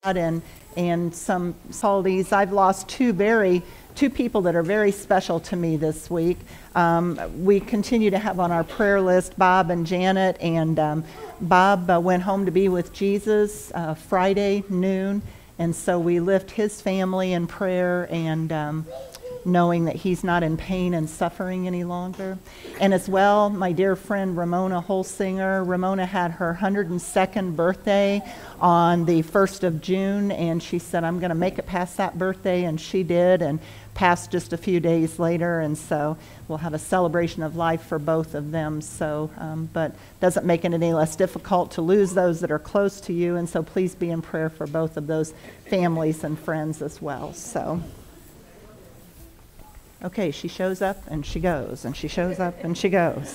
and some holidays. I've lost two people that are very special to me this week. We continue to have on our prayer list Bob and Janet, and Bob went home to be with Jesus Friday noon, and so we lift his family in prayer, and knowing that he's not in pain and suffering any longer. And as well, my dear friend Ramona Holsinger. Ramona had her 102nd birthday on the 1st of June, and she said, I'm going to make it past that birthday, and she did, and passed just a few days later, and so we'll have a celebration of life for both of them. So, but doesn't make it any less difficult to lose those that are close to you, and so please be in prayer for both of those families and friends as well. So. Okay, she shows up and she goes, and she shows up and she goes.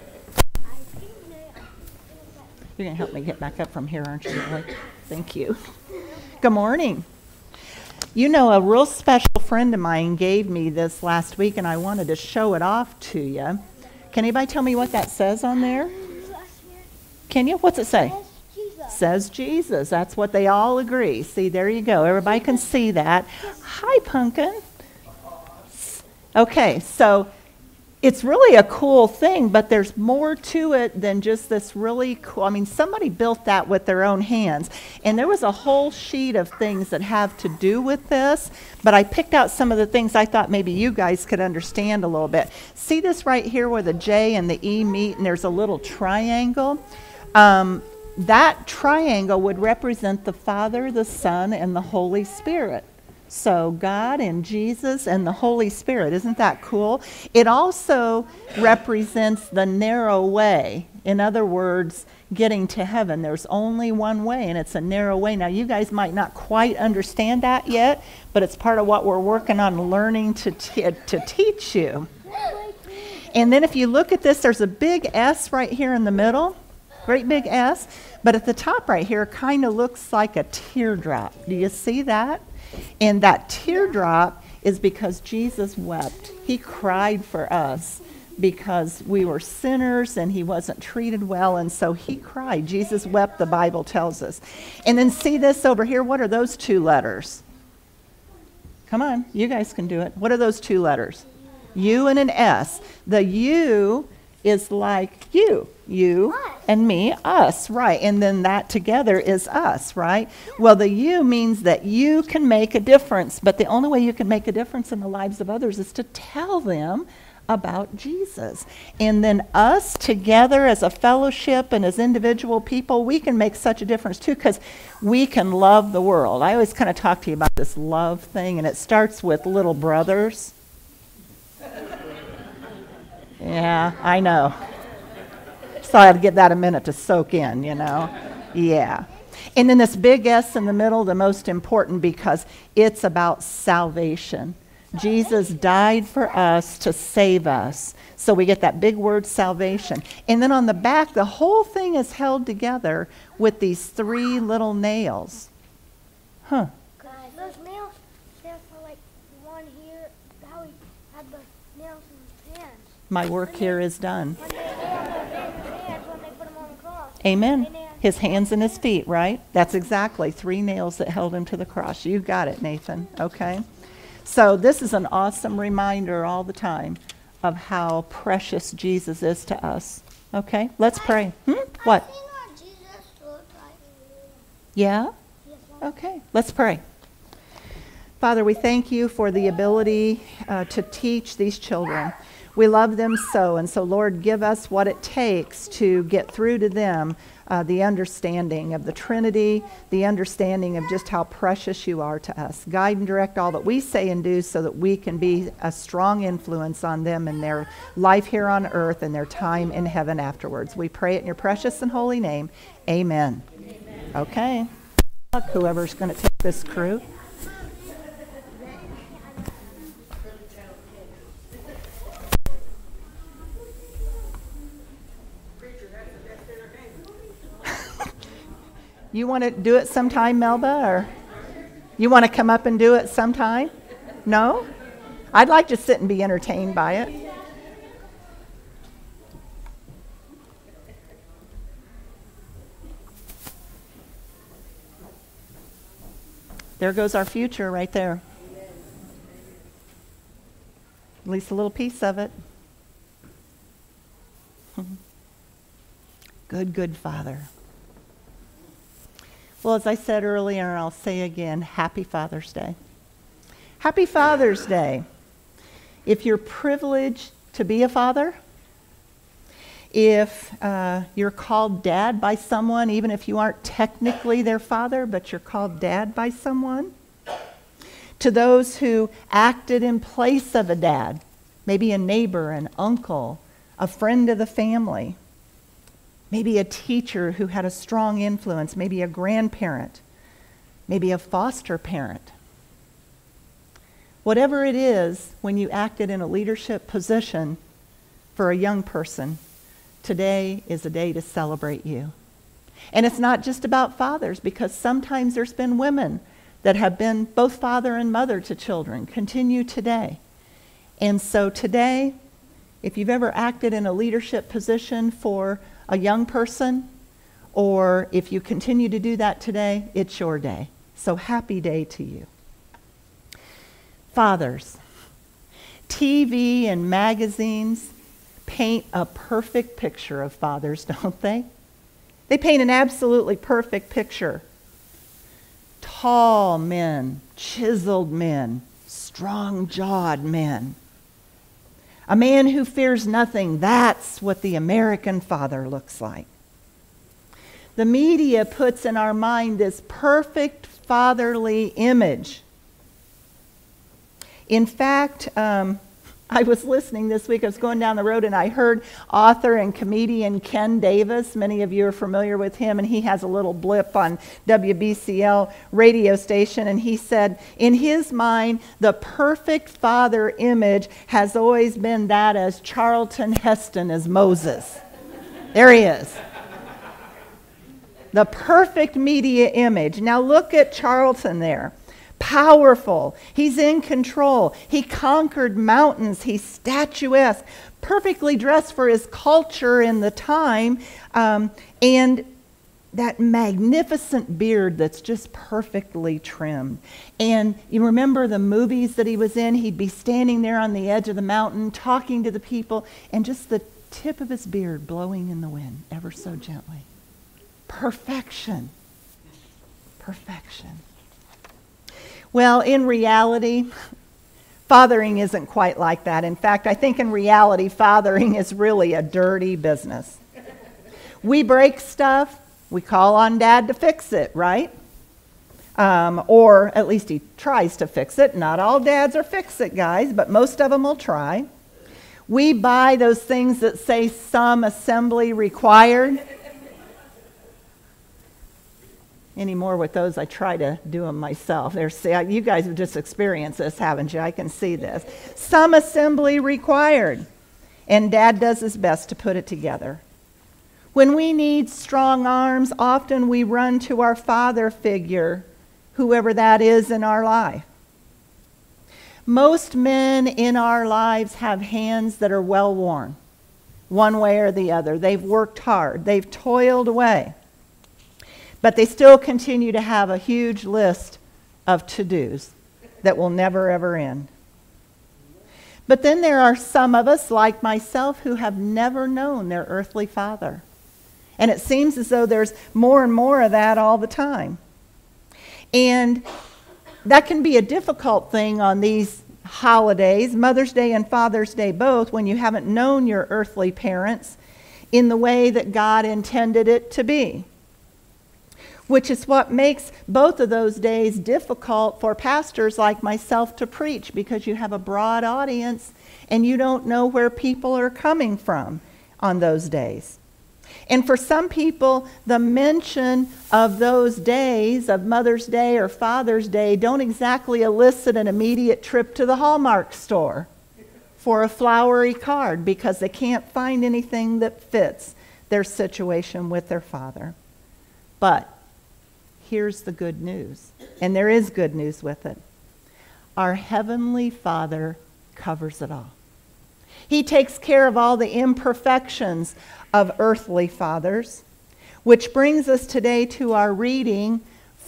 You're going to help me get back up from here, aren't you, Lily? Thank you. Good morning. You know, a real special friend of mine gave me this last week, and I wanted to show it off to you. Can anybody tell me what that says on there? Can you? What's it say? Says Jesus. That's what they all agree. See, there you go. Everybody can see that. Hi, Pumpkin. Okay, so it's really a cool thing, but there's more to it than just this really cool. I mean, somebody built that with their own hands, and there was a whole sheet of things that have to do with this, but I picked out some of the things I thought maybe you guys could understand a little bit. See this right here where the J and the E meet, and there's a little triangle? That triangle would represent the Father, the Son, and the Holy Spirit. So God and Jesus and the Holy Spirit. Isn't that cool? It also represents the narrow way. In other words, getting to heaven. There's only one way, and it's a narrow way. Now, you guys might not quite understand that yet, but it's part of what we're working on learning to teach you. And then if you look at this, there's a big S right here in the middle. Great big S. But at the top right here kind of looks like a teardrop. Do you see that? And that teardrop is because Jesus wept. He cried for us because we were sinners and he wasn't treated well, and so he cried. Jesus wept, the Bible tells us. And then see this over here. What are those two letters? Come on, you guys can do it. What are those two letters? U and an S. The U is like you and me, us, right? And then that together is us, right? Well, the you means that you can make a difference, but the only way you can make a difference in the lives of others is to tell them about Jesus. And then us together as a fellowship and as individual people, we can make such a difference too, because we can love the world. I always kind of talk to you about this love thing, and it starts with little brothers. Yeah, I know. So I had to give that a minute to soak in, you know. Yeah. And then this big S in the middle, the most important, because it's about salvation. Jesus died for us to save us. So we get that big word, salvation. And then on the back, the whole thing is held together with these three little nails. Huh. Those nails, they're for like one here, how he had the nails in his hands. My work here is done. When they nailed his hands when they put him on the cross. Amen. His hands and his feet, right? That's exactly 3 nails that held him to the cross. You got it, Nathan. Okay. So this is an awesome reminder all the time of how precious Jesus is to us. Okay, let's pray. What? I've seen what Jesus looked like. Yeah? Okay, let's pray. Father, we thank you for the ability to teach these children. We love them so, and so, Lord, give us what it takes to get through to them the understanding of the Trinity, the understanding of just how precious you are to us. Guide and direct all that we say and do so that we can be a strong influence on them in their life here on earth and their time in heaven afterwards. We pray it in your precious and holy name. Amen. Okay. Whoever's going to take this crew. You want to do it sometime, Melba, or you want to come up and do it sometime? No? I'd like to sit and be entertained by it. There goes our future right there. At least a little piece of it. Good, good Father. Well, as I said earlier, and I'll say again, Happy Father's Day. Happy Father's Day. If you're privileged to be a father, if you're called dad by someone, even if you aren't technically their father, but you're called dad by someone, to those who acted in place of a dad, maybe a neighbor, an uncle, a friend of the family, maybe a teacher who had a strong influence, maybe a grandparent, maybe a foster parent. Whatever it is, when you acted in a leadership position for a young person, today is a day to celebrate you. And it's not just about fathers, because sometimes there's been women that have been both father and mother to children, continue today. And so today, if you've ever acted in a leadership position for a young person, or if you continue to do that today, it's your day. So happy day to you. Fathers, TV and magazines paint a perfect picture of fathers, don't they? They paint an absolutely perfect picture. Tall men, chiseled men, strong-jawed men. A man who fears nothing, that's what the American father looks like. The media puts in our mind this perfect fatherly image. In fact, I was listening this week, I was going down the road and I heard author and comedian Ken Davis. Many of you are familiar with him, and he has a little blip on WBCL radio station, and he said, in his mind, the perfect father image has always been that as Charlton Heston as Moses. There he is. The perfect media image. Now look at Charlton there. Powerful. He's in control. He conquered mountains. He's statuesque, perfectly dressed for his culture in the time, and that magnificent beard that's just perfectly trimmed. And you remember the movies that he was in? He'd be standing there on the edge of the mountain talking to the people, and just the tip of his beard blowing in the wind ever so gently. Perfection. Perfection. Well, in reality, fathering isn't quite like that. In fact, I think in reality, fathering is really a dirty business. We break stuff, we call on Dad to fix it, right? Or at least he tries to fix it. Not all dads are fix-it guys, but most of them will try. We buy those things that say some assembly required. Anymore with those, I try to do them myself. You guys have just experienced this, haven't you? I can see this. Some assembly required. And Dad does his best to put it together. When we need strong arms, often we run to our father figure, whoever that is in our life. Most men in our lives have hands that are well worn, one way or the other. They've worked hard. They've toiled away. But they still continue to have a huge list of to-dos that will never, ever end. But then there are some of us, like myself, who have never known their earthly father. And it seems as though there's more and more of that all the time. And that can be a difficult thing on these holidays, Mother's Day and Father's Day both, when you haven't known your earthly parents in the way that God intended it to be. Which is what makes both of those days difficult for pastors like myself to preach, because you have a broad audience and you don't know where people are coming from on those days. And for some people, the mention of those days, of Mother's Day or Father's Day, don't exactly elicit an immediate trip to the Hallmark store for a flowery card, because they can't find anything that fits their situation with their father. But here's the good news, and there is good news with it. Our Heavenly Father covers it all. He takes care of all the imperfections of earthly fathers, which brings us today to our reading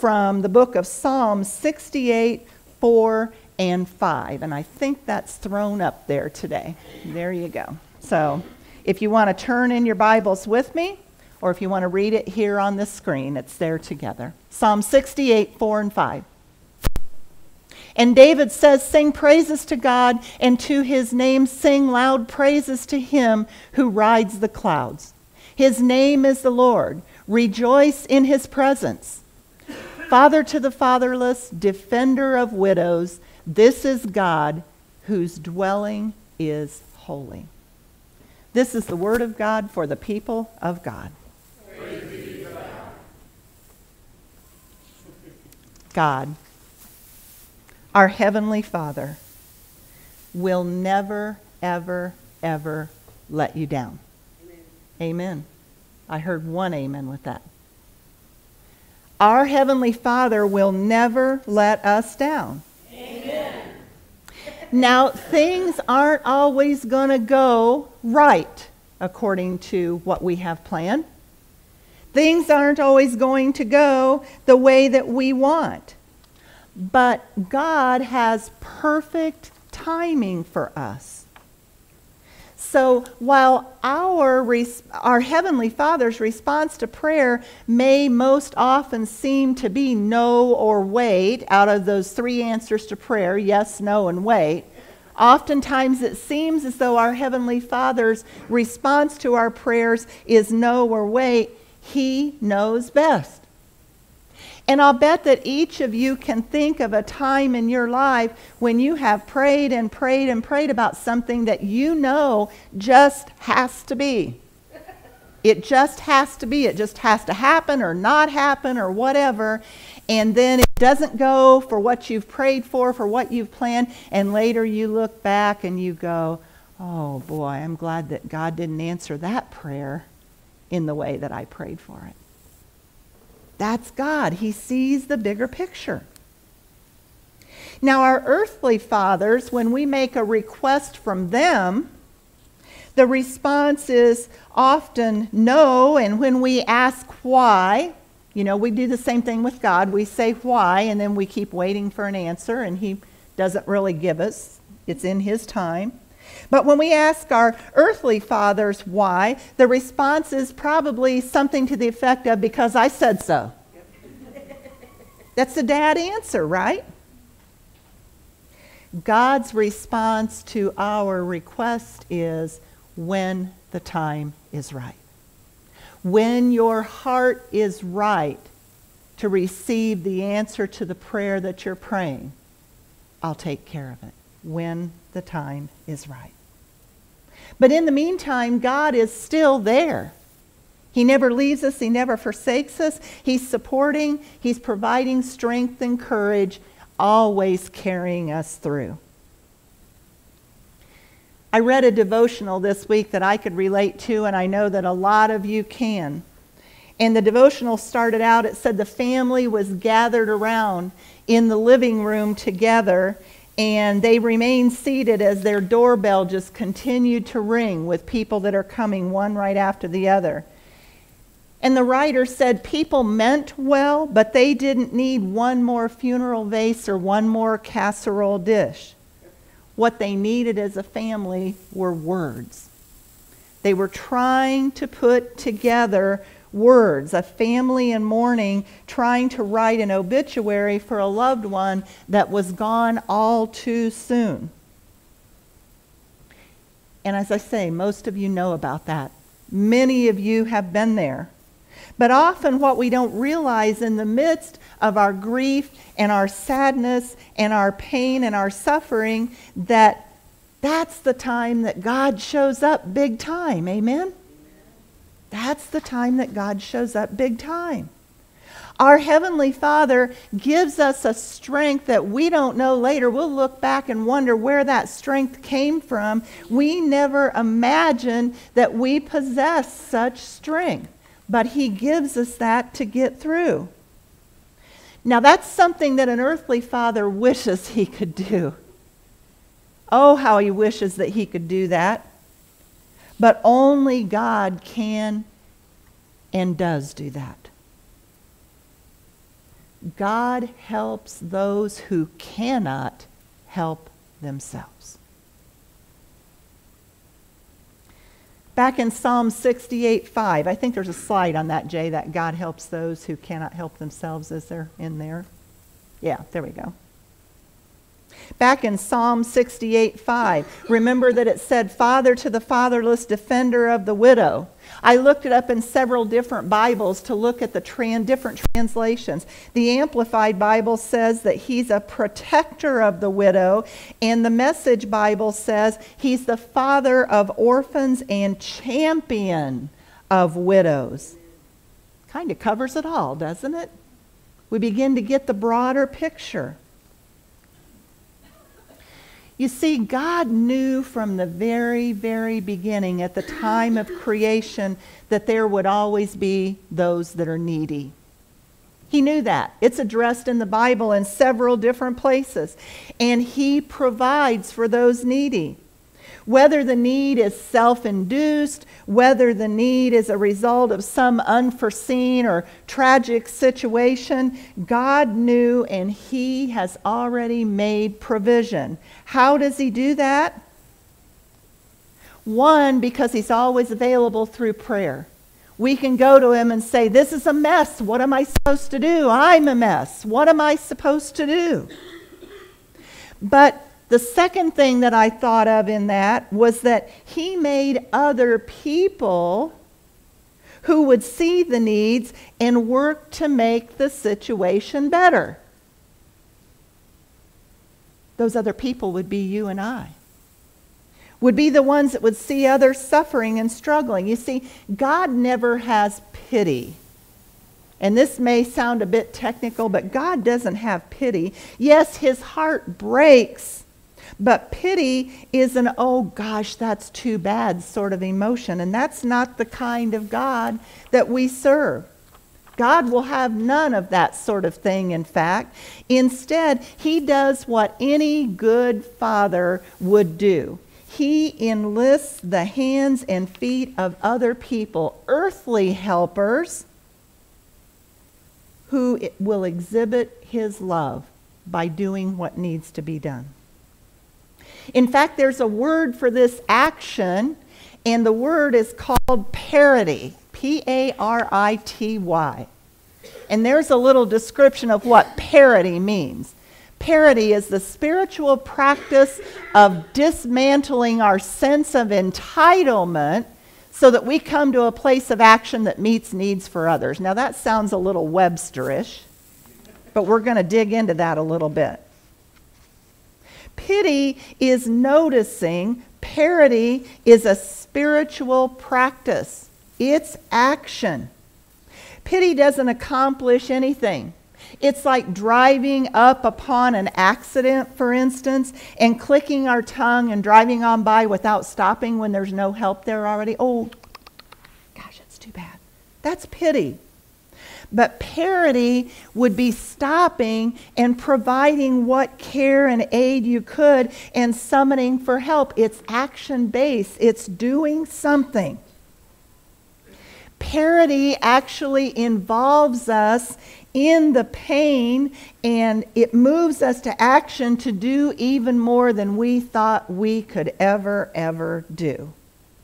from the book of Psalm 68, 4, and 5. And I think that's thrown up there today. There you go. So if you want to turn in your Bibles with me, or if you want to read it here on the screen, it's there together. Psalm 68, 4, and 5. And David says, sing praises to God, and to his name sing loud praises to him who rides the clouds. His name is the Lord. Rejoice in his presence. Father to the fatherless, defender of widows, this is God whose dwelling is holy. This is the word of God for the people of God. Praise be to God, our Heavenly Father, will never, ever, ever let you down. Amen. I heard one amen with that. Our Heavenly Father will never let us down. Amen. Now, things aren't always going to go right according to what we have planned. Things aren't always going to go the way that we want. But God has perfect timing for us. So while our Heavenly Father's response to prayer may most often seem to be no or wait, out of those three answers to prayer, yes, no, and wait, oftentimes it seems as though our Heavenly Father's response to our prayers is no or wait. He knows best. And I'll bet that each of you can think of a time in your life when you have prayed and prayed and prayed about something that you know just has to be. It just has to be. It just has to happen or not happen or whatever. And then it doesn't go for what you've prayed for what you've planned. And later you look back and you go, oh boy, I'm glad that God didn't answer that prayer in the way that I prayed for it. That's God. He sees the bigger picture. Now, our earthly fathers, when we make a request from them, the response is often no, and when we ask why, we do the same thing with God. We say why, and then we keep waiting for an answer, and he doesn't really give us. It's in his time. But when we ask our earthly fathers why, the response is probably something to the effect of, because I said so. That's the dad answer, right? God's response to our request is when the time is right. When your heart is right to receive the answer to the prayer that you're praying, I'll take care of it. When the time is right. But in the meantime, God is still there. He never leaves us. He never forsakes us. He's supporting. He's providing strength and courage, always carrying us through. I read a devotional this week that I could relate to, and I know that a lot of you can. And the devotional started out, it said the family was gathered around in the living room together, and they remained seated as their doorbell just continued to ring with people that are coming one right after the other. And the writer said people meant well, but they didn't need one more funeral vase or one more casserole dish. What they needed as a family were words. They were trying to put together words, a family in mourning trying to write an obituary for a loved one that was gone all too soon. And as I say, most of you know about that. Many of you have been there. But often what we don't realize in the midst of our grief and our sadness and our pain and our suffering, that's the time that God shows up big time. Amen? That's the time that God shows up big time. Our Heavenly Father gives us a strength that we don't know later. We'll look back and wonder where that strength came from. We never imagined that we possess such strength, but He gives us that to get through. Now that's something that an earthly father wishes he could do. Oh, how he wishes that he could do that. But only God can and does do that. God helps those who cannot help themselves. Back in Psalm 68:5, I think there's a slide on that, Jay, that God helps those who cannot help themselves. Is there in there? Yeah, there we go. Back in Psalm 68:5, remember that it said, "Father to the fatherless, defender of the widow." I looked it up in several different Bibles to look at the different translations. The Amplified Bible says that he's a protector of the widow, and the Message Bible says he's the father of orphans and champion of widows. Kind of covers it all, doesn't it? We begin to get the broader picture. You see, God knew from the very, very beginning, at the time of creation, that there would always be those that are needy. He knew that. It's addressed in the Bible in several different places. And He provides for those needy. Whether the need is self-induced, whether the need is a result of some unforeseen or tragic situation, God knew, and He has already made provision. How does He do that? One, because He's always available through prayer. We can go to Him and say, "This is a mess. What am I supposed to do? I'm a mess. What am I supposed to do?" But the second thing that I thought of in that was that He made other people who would see the needs and work to make the situation better. Those other people would be you and I. Would be the ones that would see others suffering and struggling. You see, God never has pity. And this may sound a bit technical, but God doesn't have pity. Yes, His heart breaks. But pity is an, "oh gosh, that's too bad" sort of emotion. And that's not the kind of God that we serve. God will have none of that sort of thing, in fact. Instead, He does what any good father would do. He enlists the hands and feet of other people, earthly helpers, who will exhibit His love by doing what needs to be done. In fact, there's a word for this action, and the word is called parity. P-A-R-I-T-Y. And there's a little description of what parity means. Parity is the spiritual practice of dismantling our sense of entitlement so that we come to a place of action that meets needs for others. Now that sounds a little Websterish, but we're going to dig into that a little bit. Pity is noticing. Parity is a spiritual practice. It's action. Pity doesn't accomplish anything. It's like driving up upon an accident, for instance, and clicking our tongue and driving on by without stopping when there's no help there already. "Oh, gosh, that's too bad." That's pity. But parity would be stopping and providing what care and aid you could and summoning for help. It's action-based. It's doing something. Parity actually involves us in the pain, and it moves us to action to do even more than we thought we could ever do.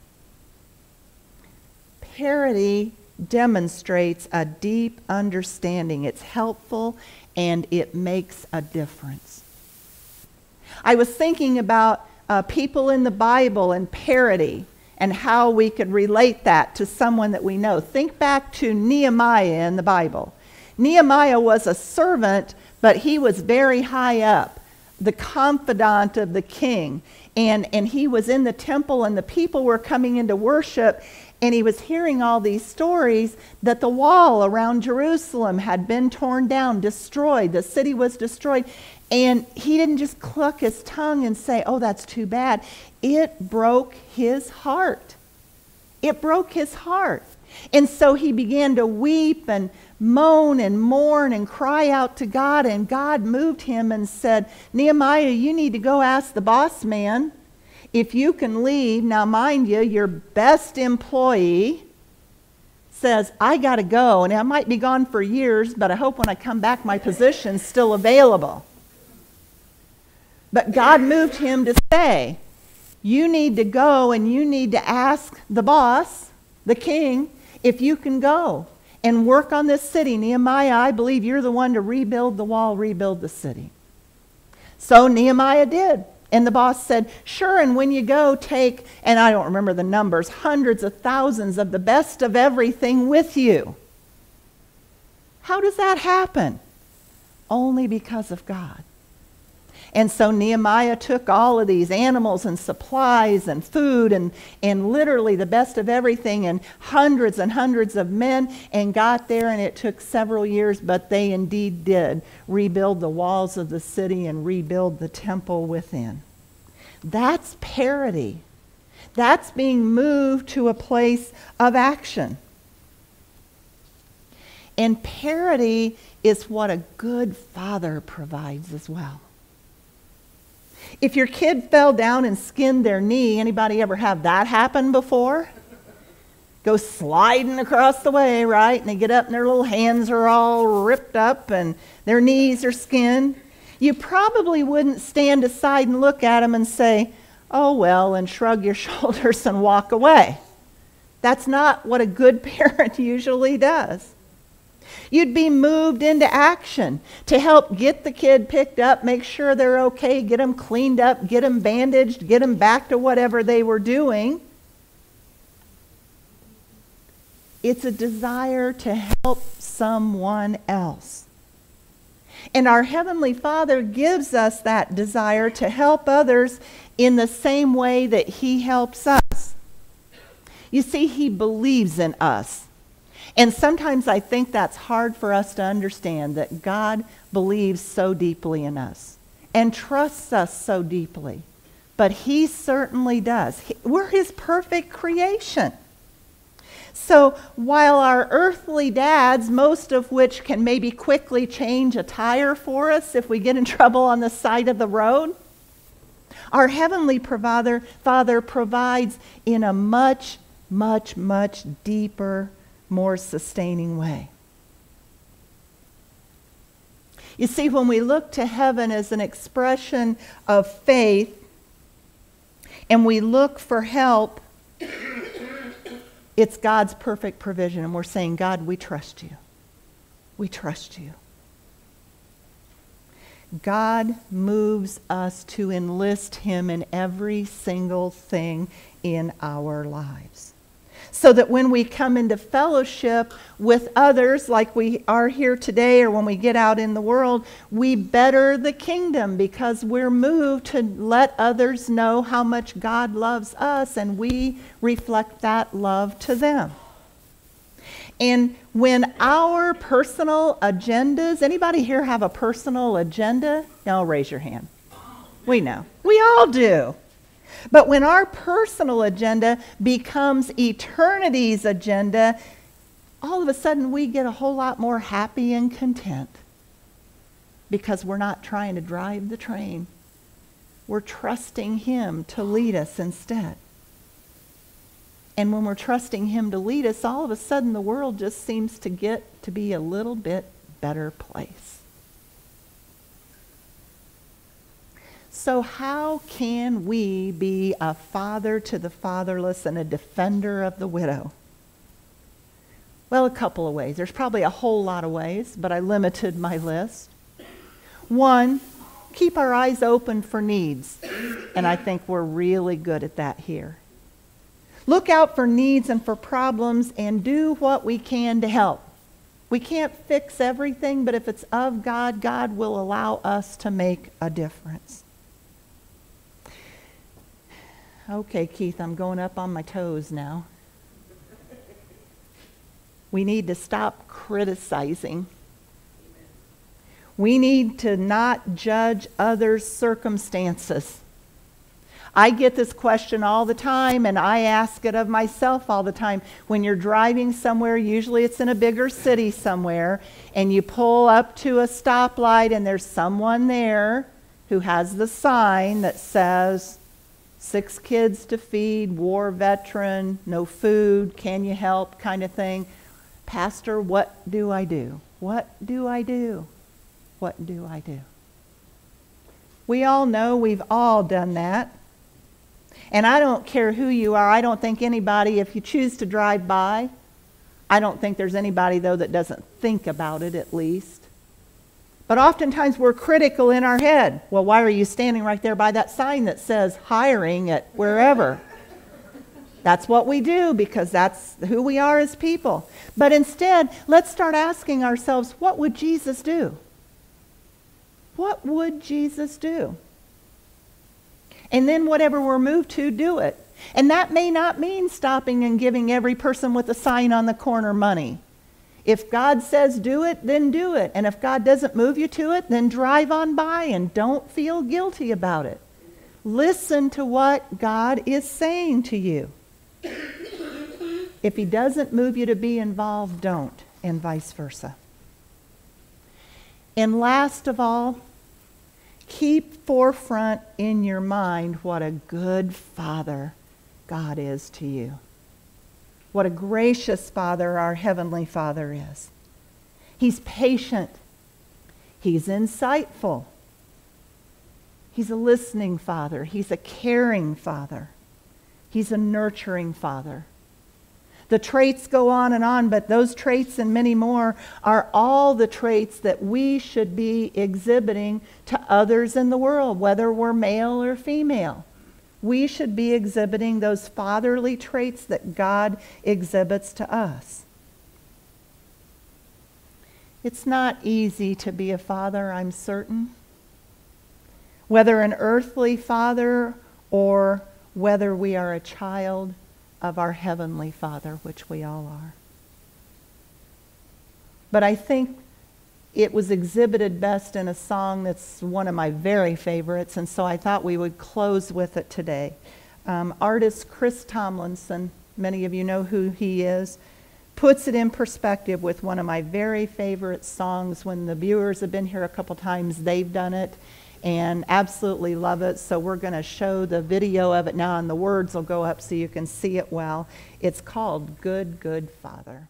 Parity demonstrates a deep understanding. It's helpful and it makes a difference. I was thinking about people in the Bible and parity and how we could relate that to someone that we know. Think back to Nehemiah in the Bible. Nehemiah was a servant, but he was very high up, the confidant of the king. And he was in the temple, and the people were coming into worship, and he was hearing all these stories that the wall around Jerusalem had been torn down, destroyed. The city was destroyed. And he didn't just cluck his tongue and say, "Oh, that's too bad." It broke his heart. It broke his heart. And so he began to weep and moan and mourn and cry out to God. And God moved him and said, "Nehemiah, you need to go ask the boss man if you can leave." Now, mind you, your best employee says, I got to go, and I might be gone for years, but I hope when I come back my position's still available. But God moved him to say, you need to go and you need to ask the boss, the king, if you can go and work on this city. Nehemiah, I believe you're the one to rebuild the wall, rebuild the city. So Nehemiah did. And the boss said, sure, and when you go, take, and I don't remember the numbers, hundreds of thousands of the best of everything with you. How does that happen? Only because of God. And so Nehemiah took all of these animals and supplies and food and literally the best of everything and hundreds of men and got there, and it took several years, but they indeed did rebuild the walls of the city and rebuild the temple within. That's parity. That's being moved to a place of action. And parity is what a good father provides as well. If your kid fell down and skinned their knee, anybody ever have that happen before? Go sliding across the way, right? And they get up and their little hands are all ripped up and their knees are skinned. You probably wouldn't stand aside and look at them and say, oh well, and shrug your shoulders and walk away. That's not what a good parent usually does. You'd be moved into action to help get the kid picked up, make sure they're okay, get them cleaned up, get them bandaged, get them back to whatever they were doing. It's a desire to help someone else. And our Heavenly Father gives us that desire to help others in the same way that He helps us. You see, He believes in us. And sometimes I think that's hard for us to understand, that God believes so deeply in us and trusts us so deeply. But He certainly does. We're His perfect creation. So while our earthly dads, most of which can maybe quickly change a tire for us if we get in trouble on the side of the road, our Heavenly Father provides in a much, much, much deeper, more sustaining way. You see, when we look to heaven as an expression of faith and we look for help, it's God's perfect provision. And we're saying, God, we trust you. We trust you. God moves us to enlist Him in every single thing in our lives. So that when we come into fellowship with others like we are here today, or when we get out in the world, we better the kingdom because we're moved to let others know how much God loves us, and we reflect that love to them. And when our personal agendas, anybody here have a personal agenda? No, raise your hand. We know. We all do. But when our personal agenda becomes eternity's agenda, all of a sudden we get a whole lot more happy and content because we're not trying to drive the train. We're trusting Him to lead us instead. And when we're trusting Him to lead us, all of a sudden the world just seems to get to be a little bit better place. So how can we be a father to the fatherless and a defender of the widow? Well, a couple of ways. There's probably a whole lot of ways, but I limited my list. One, keep our eyes open for needs. And I think we're really good at that here. Look out for needs and for problems and do what we can to help. We can't fix everything, but if it's of God, God will allow us to make a difference. Okay, Keith, I'm going up on my toes now. We need to stop criticizing. We need to not judge others' circumstances. I get this question all the time, and I ask it of myself all the time. When you're driving somewhere, usually it's in a bigger city somewhere, and you pull up to a stoplight and there's someone there who has the sign that says, 6 kids to feed, war veteran, no food, can you help, kind of thing. Pastor, what do I do? What do I do? What do I do? We all know we've all done that. And I don't care who you are. I don't think anybody, if you choose to drive by, I don't think there's anybody, though, that doesn't think about it at least. But oftentimes we're critical in our head. Well, why are you standing right there by that sign that says hiring at wherever? That's what we do because that's who we are as people. But instead, let's start asking ourselves, what would Jesus do? What would Jesus do? And then whatever we're moved to, do it. And that may not mean stopping and giving every person with a sign on the corner money. If God says do it, then do it. And if God doesn't move you to it, then drive on by and don't feel guilty about it. Listen to what God is saying to you. If he doesn't move you to be involved, don't, and vice versa. And last of all, keep forefront in your mind what a good Father God is to you. What a gracious Father our Heavenly Father is. He's patient. He's insightful. He's a listening Father. He's a caring Father. He's a nurturing Father. The traits go on, but those traits and many more are all the traits that we should be exhibiting to others in the world, whether we're male or female. We should be exhibiting those fatherly traits that God exhibits to us. It's not easy to be a father, I'm certain. Whether an earthly father or whether we are a child of our Heavenly Father, which we all are. But I think it was exhibited best in a song that's one of my very favorites, and so I thought we would close with it today. Artist Chris Tomlinson, many of you know who he is, puts it in perspective with one of my very favorite songs. When the viewers have been here a couple times, they've done it and absolutely love it. So we're going to show the video of it now, and the words will go up so you can see it well. It's called Good, Good Father.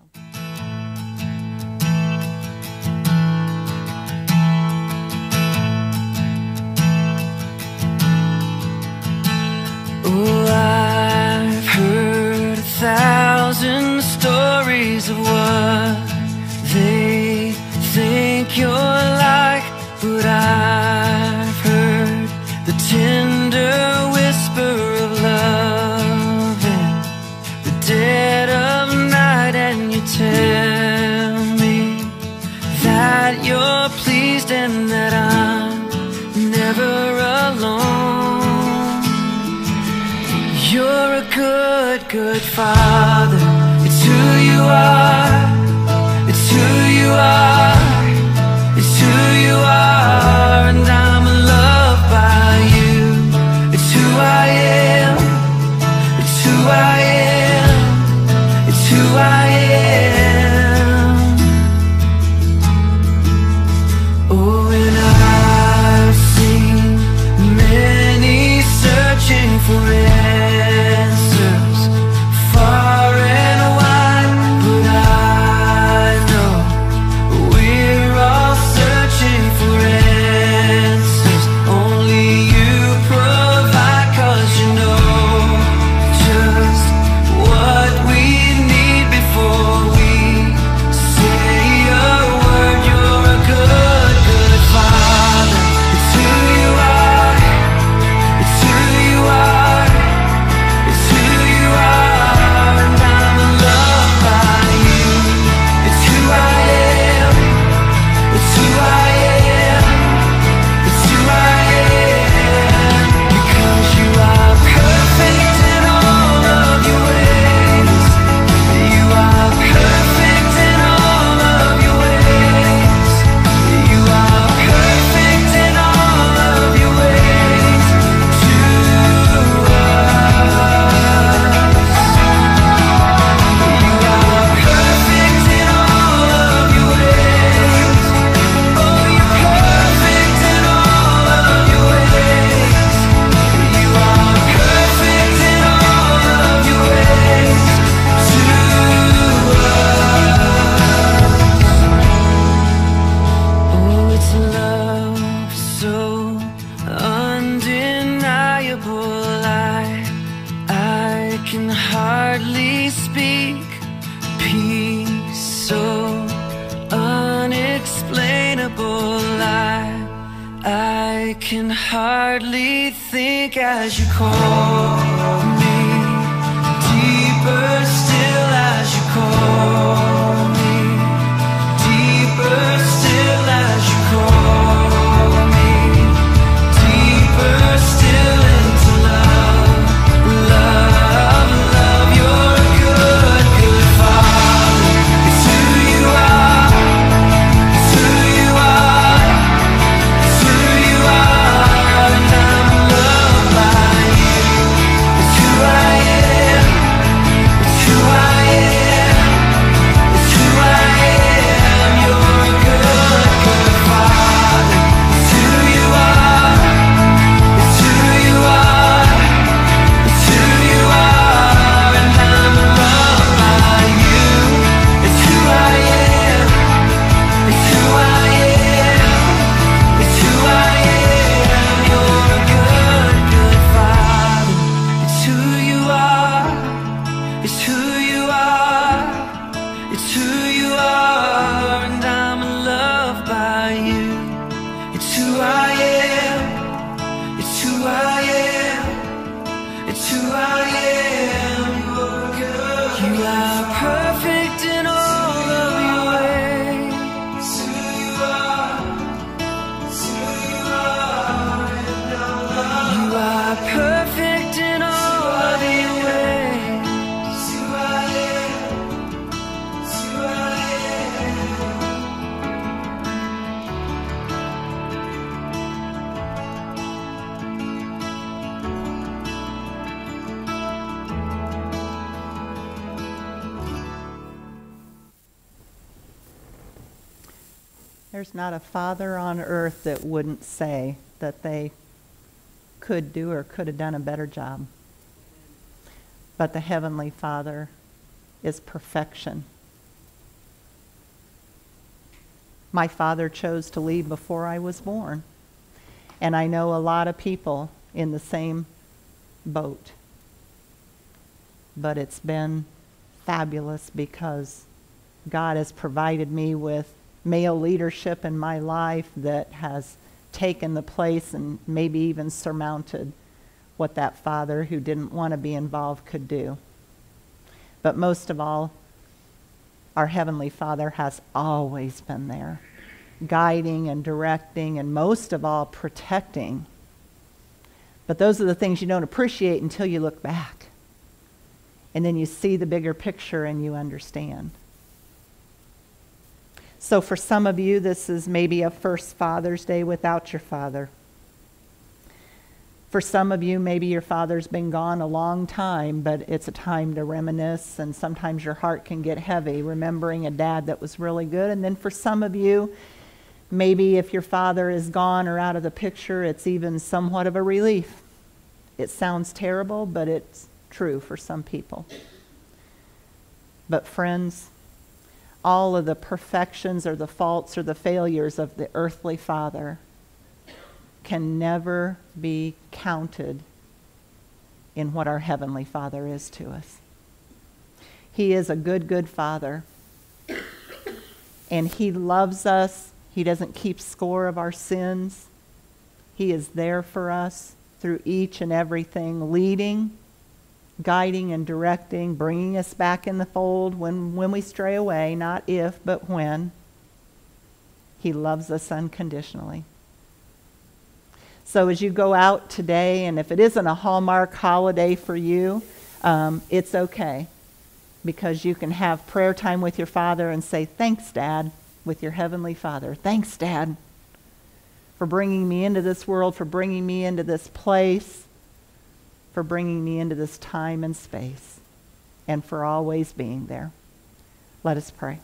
Oh, I've heard 1,000 stories of what they think you're like, but I've heard the tender whisper of love in the dead of night, and you tell me that you're pleased and that I'm never alone. You're a good, good Father. It's who you are. It's who you are. It's who you are. And I'm loved by you. It's who I am. It's who I am. It's who I am. Oh, and I've seen many searching for it. Far and wide, but I know I can hardly think as you call me, deeper still as you call me, deeper still as you call me, deeper still into love, love, love. You're a good, good Father. It's who you are, it's who you are, it's who you are, and I'm loved by you. It's who I am, it's who I am, it's who I am. You're a good, good Father. It's who you are, it's who you are, it's who you are, and I'm loved by you. It's who I am, it's who I am, it's who I am. You're a good, good Father. It's who you are, it's who you are, it's who you are, and I'm loved by you. It's who I am, it's who I am, it's who I am. You're good. You are perfect in all of your ways. It's who you are, it's who you are, and I'm loved. You are perfect in all of your ways. It's who I am, it's who I am. There's not a father on earth that wouldn't say that they could do or could have done a better job. But the Heavenly Father is perfection. My father chose to leave before I was born. And I know a lot of people in the same boat. But it's been fabulous because God has provided me with male leadership in my life that has taken the place and maybe even surmounted what that father who didn't want to be involved could do. But most of all, our Heavenly Father has always been there, guiding and directing, and most of all, protecting. But those are the things you don't appreciate until you look back. And then you see the bigger picture and you understand. So for some of you, this is maybe a first Father's Day without your father. For some of you, maybe your father's been gone a long time, but it's a time to reminisce, and sometimes your heart can get heavy remembering a dad that was really good. And then for some of you, maybe if your father is gone or out of the picture, it's even somewhat of a relief. It sounds terrible, but it's true for some people. But friends, all of the perfections or the faults or the failures of the earthly father can never be counted in what our Heavenly Father is to us. He is a good, good Father. And He loves us. He doesn't keep score of our sins. He is there for us through each and everything, leading, guiding and directing, bringing us back in the fold when we stray away, not if, but when. He loves us unconditionally. So as you go out today, and if it isn't a Hallmark holiday for you, it's okay, because you can have prayer time with your Father and say, "Thanks, Dad," with your Heavenly Father. "Thanks, Dad, for bringing me into this world, for bringing me into this place, for bringing me into this time and space, and for always being there." Let us pray.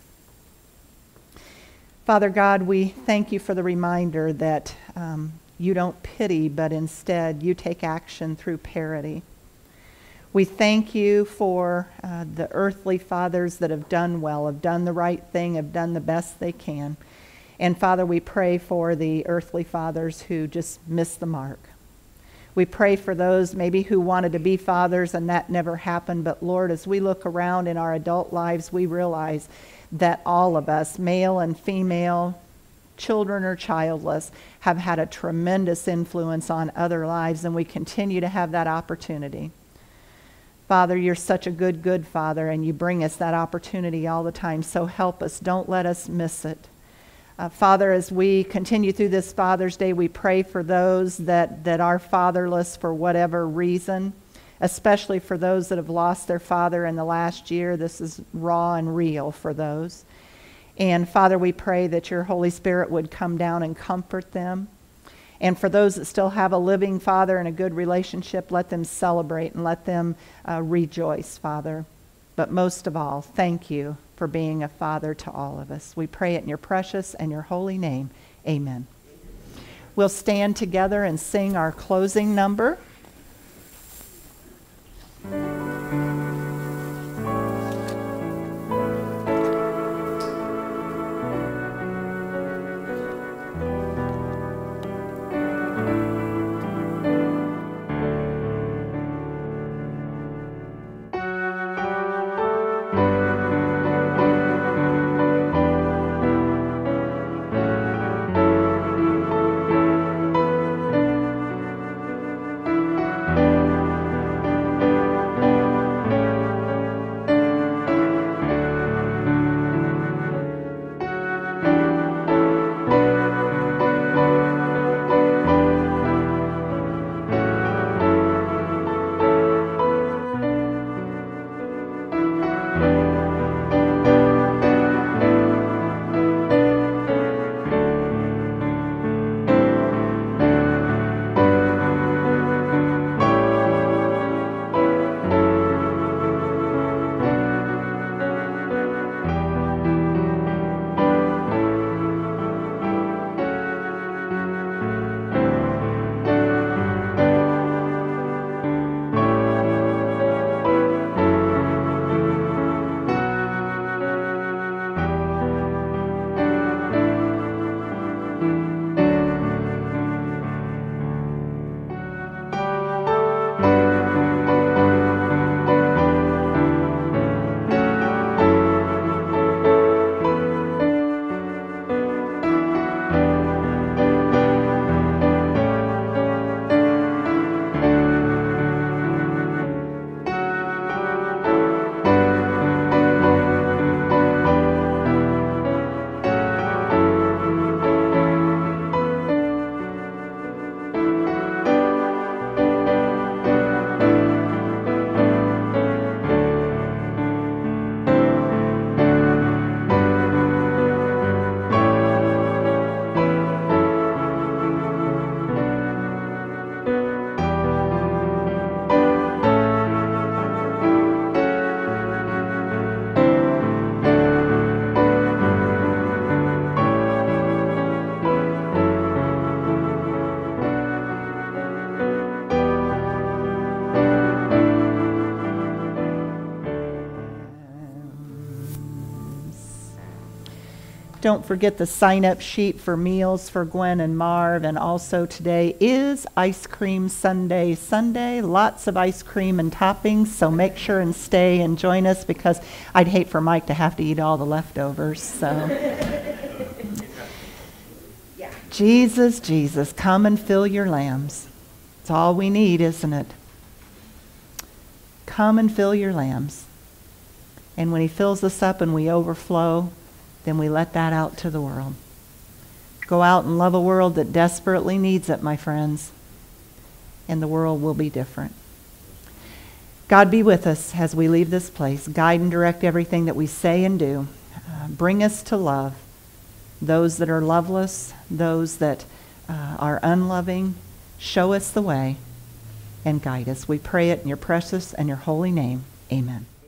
Father God, we thank you for the reminder that you don't pity, but instead you take action through parity. We thank you for the earthly fathers that have done well, have done the right thing, have done the best they can. And Father, we pray for the earthly fathers who just missed the mark. We pray for those maybe who wanted to be fathers and that never happened. But Lord, as we look around in our adult lives, we realize that all of us, male and female, children or childless, have had a tremendous influence on other lives, and we continue to have that opportunity. Father, you're such a good, good Father, and you bring us that opportunity all the time, so help us. Don't let us miss it. Father, as we continue through this Father's Day, we pray for those that are fatherless for whatever reason, especially for those that have lost their father in the last year. This is raw and real for those. And Father, we pray that your Holy Spirit would come down and comfort them. And for those that still have a living father and a good relationship, let them celebrate and let them rejoice, Father. But most of all, thank you for being a father to all of us. We pray it in your precious and your holy name. Amen. We'll stand together and sing our closing number. Don't forget the sign-up sheet for meals for Gwen and Marv. And also today is Ice Cream Sunday. Lots of ice cream and toppings, so make sure and stay and join us, because I'd hate for Mike to have to eat all the leftovers. So, Jesus, Jesus, come and fill your lambs. It's all we need, isn't it? Come and fill your lambs. And when he fills us up and we overflow, then we let that out to the world. Go out and love a world that desperately needs it, my friends, and the world will be different. God be with us as we leave this place. Guide and direct everything that we say and do. Bring us to love those that are loveless, those that are unloving. Show us the way and guide us. We pray it in your precious and your holy name. Amen.